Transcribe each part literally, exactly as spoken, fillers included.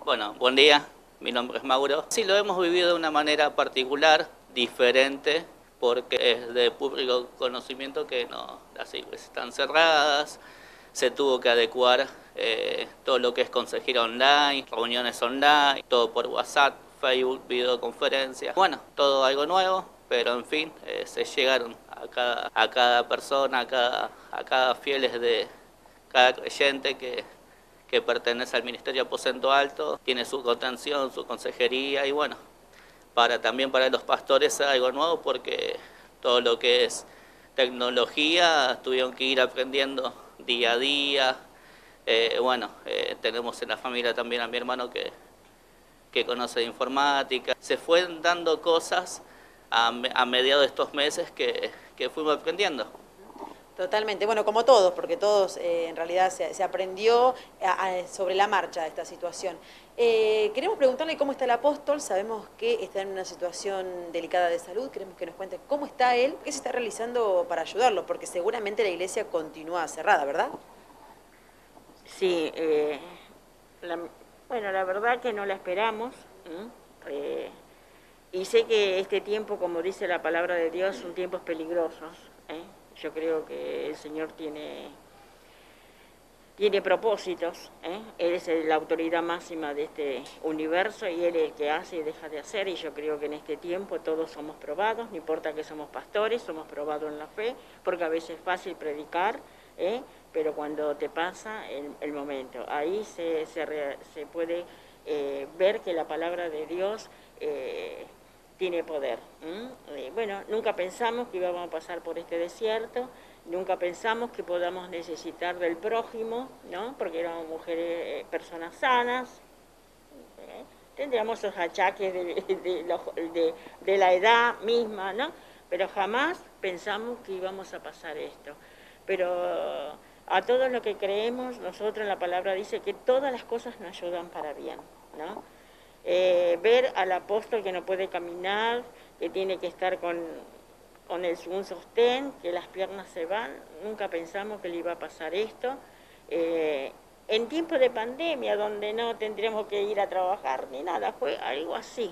Bueno, buen día, mi nombre es Mauro. Sí, lo hemos vivido de una manera particular, diferente, porque es de público conocimiento que no, las iglesias están cerradas, se tuvo que adecuar eh, todo lo que es consejería online, reuniones online, todo por WhatsApp, Facebook, videoconferencias. Bueno, todo algo nuevo, pero en fin, eh, se llegaron a cada, a cada persona, a cada, a cada fieles de cada creyente que que pertenece al Ministerio Aposento Alto, tiene su contención, su consejería y bueno, para también para los pastores es algo nuevo porque todo lo que es tecnología tuvieron que ir aprendiendo día a día. Eh, bueno, eh, tenemos en la familia también a mi hermano que, que conoce de informática. Se fueron dando cosas a, a mediados de estos meses que, que fuimos aprendiendo. Totalmente, bueno, como todos, porque todos eh, en realidad se, se aprendió a, a, sobre la marcha esta situación. Eh, queremos preguntarle cómo está el apóstol, sabemos que está en una situación delicada de salud, queremos que nos cuente cómo está él, qué se está realizando para ayudarlo, porque seguramente la iglesia continúa cerrada, ¿verdad? Sí, eh, la, bueno, la verdad que no la esperamos, eh, y sé que este tiempo, como dice la palabra de Dios, son tiempos peligrosos. ¿eh? Yo creo que el Señor tiene, tiene propósitos, ¿eh? Él es la autoridad máxima de este universo y Él es el que hace y deja de hacer, y yo creo que en este tiempo todos somos probados, no importa que somos pastores, somos probados en la fe, porque a veces es fácil predicar, ¿eh? pero cuando te pasa el, el momento, ahí se, se, re, se puede eh, ver que la palabra de Dios eh, tiene poder. ¿eh? Bueno, nunca pensamos que íbamos a pasar por este desierto, nunca pensamos que podamos necesitar del prójimo, ¿no? Porque éramos mujeres, eh, personas sanas, ¿eh? tendríamos esos achaques de, de, de, de la edad misma, ¿no? Pero jamás pensamos que íbamos a pasar esto. Pero a todos lo que creemos, nosotros en la palabra dice que todas las cosas nos ayudan para bien, ¿no? Eh, ver al apóstol que no puede caminar, que tiene que estar con, con el, un sostén, que las piernas se van, nunca pensamos que le iba a pasar esto. Eh, en tiempos de pandemia, donde no tendríamos que ir a trabajar ni nada, fue algo así.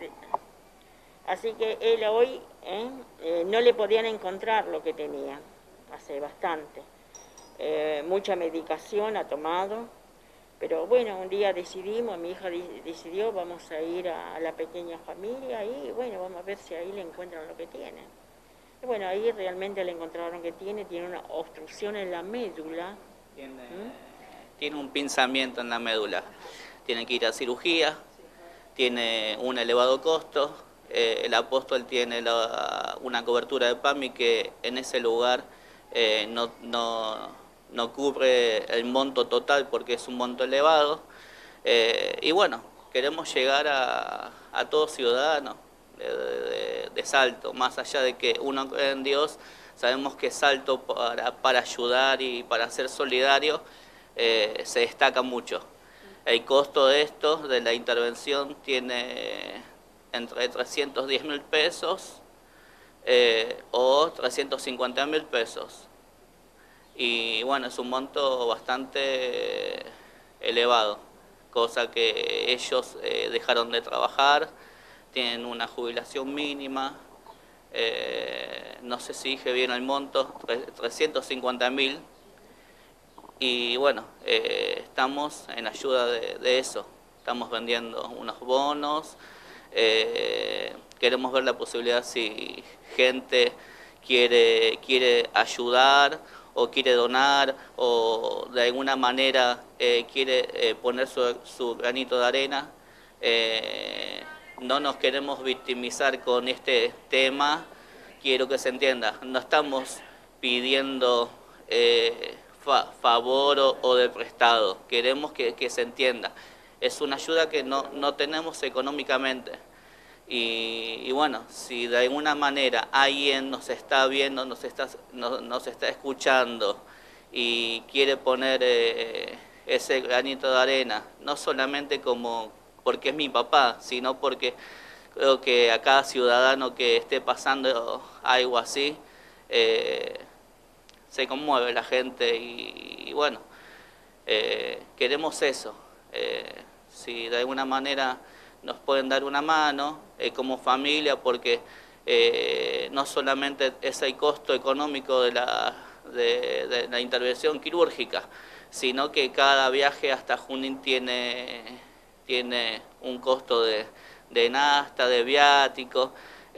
Así que él hoy ¿eh? Eh, no le podían encontrar lo que tenía, hace bastante. Eh, mucha medicación ha tomado, pero bueno, un día decidimos, mi hija decidió, vamos a ir a, a la pequeña familia y bueno, vamos a ver si ahí le encuentran lo que tiene. Y bueno, ahí realmente le encontraron que tiene, tiene una obstrucción en la médula. Tiene, ¿Mm? tiene un pinzamiento en la médula, tiene que ir a cirugía, tiene un elevado costo. Eh, el apóstol tiene la, una cobertura de PAMI que en ese lugar eh, no, no, no cubre el monto total porque es un monto elevado. Eh, y bueno, queremos llegar a, a todo ciudadano de, de, de Salto, más allá de que uno cree en Dios, sabemos que Salto para, para ayudar y para ser solidario eh, se destaca mucho. El costo de esto, de la intervención, tiene entre trescientos diez mil pesos eh, o trescientos cincuenta mil pesos. Y bueno, es un monto bastante elevado, cosa que ellos eh, dejaron de trabajar, tienen una jubilación mínima, eh, no sé si dije bien el monto, trescientos cincuenta mil. Y bueno, eh, estamos en ayuda de, de eso, estamos vendiendo unos bonos, eh, queremos ver la posibilidad si gente quiere, quiere ayudar o quiere donar o de alguna manera eh, quiere eh, poner su, su granito de arena. Eh, no nos queremos victimizar con este tema, quiero que se entienda, no estamos pidiendo eh, fa favor o, o de prestado, queremos que, que se entienda, es una ayuda que no, no tenemos económicamente. Y, y bueno, si de alguna manera alguien nos está viendo, nos está, nos, nos está escuchando y quiere poner eh, ese granito de arena, no solamente como porque es mi papá, sino porque creo que a cada ciudadano que esté pasando algo así, eh, se conmueve la gente y, y bueno, eh, queremos eso. Eh, si de alguna manera nos pueden dar una mano eh, como familia, porque eh, no solamente es el costo económico de la, de, de la intervención quirúrgica, sino que cada viaje hasta Junín tiene, tiene un costo de, de nafta, de viático.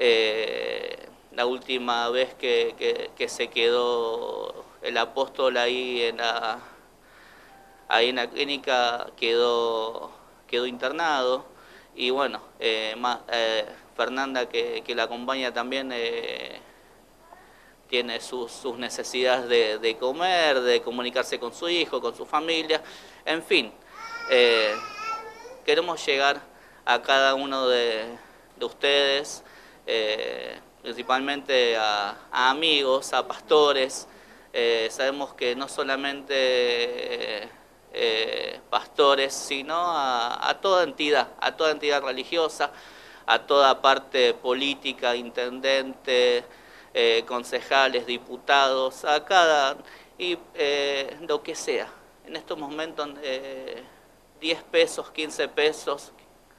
Eh, la última vez que, que, que se quedó el apóstol ahí en la, ahí en la clínica quedó, quedó internado, y bueno, eh, más, eh, Fernanda que, que la acompaña también eh, tiene sus, sus necesidades de, de comer, de comunicarse con su hijo, con su familia, en fin, eh, queremos llegar a cada uno de, de ustedes, eh, principalmente a, a amigos, a pastores. Eh, sabemos que no solamente eh, eh, pastores, sino a, a toda entidad, a toda entidad religiosa, a toda parte política, intendente, eh, concejales, diputados, a cada, y eh, lo que sea. En estos momentos eh, diez pesos, quince pesos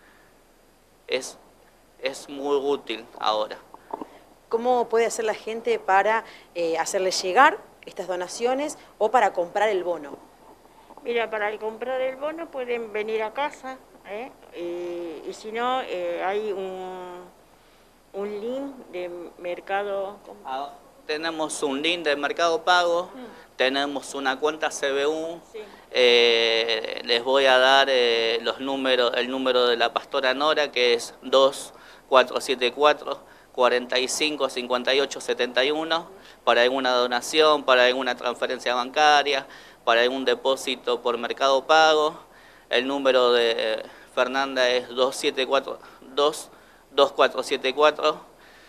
es, es muy útil ahora. ¿Cómo puede hacer la gente para eh, hacerle llegar estas donaciones o para comprar el bono? Mira, para el comprar el bono pueden venir a casa, ¿eh? y, y si no, eh, hay un, un link de Mercado... Ah, tenemos un link de Mercado Pago, mm. tenemos una cuenta C B U, sí. eh, les voy a dar eh, los números, el número de la pastora Nora, que es dos cuatro siete cuatro, cuarenta y cinco, cincuenta y ocho, setenta y uno, para alguna donación, para alguna transferencia bancaria, para algún depósito por Mercado Pago. El número de Fernanda es dos siete cuatro, dos cuatro siete cuatro,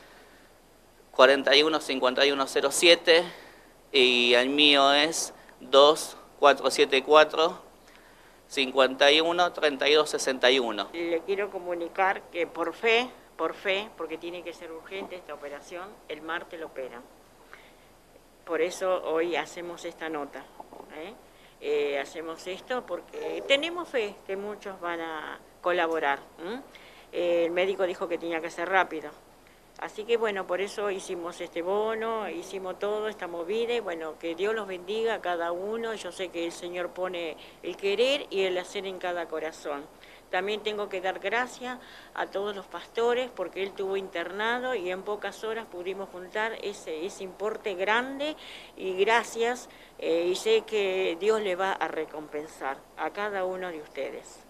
cuarenta y uno, cincuenta y uno cero siete, y el mío es dos cuatro siete cuatro, cincuenta y uno, treinta y dos sesenta y uno. Le quiero comunicar que por fe, por fe, porque tiene que ser urgente esta operación, el martes lo operan. Por eso hoy hacemos esta nota, ¿eh? Eh, hacemos esto porque tenemos fe que muchos van a colaborar. Eh, el médico dijo que tenía que ser rápido. Así que bueno, por eso hicimos este bono, hicimos todo, esta movida, y bueno, que Dios los bendiga a cada uno. Yo sé que el Señor pone el querer y el hacer en cada corazón. También tengo que dar gracias a todos los pastores porque él estuvo internado y en pocas horas pudimos juntar ese, ese importe grande, y gracias, eh, y sé que Dios le va a recompensar a cada uno de ustedes.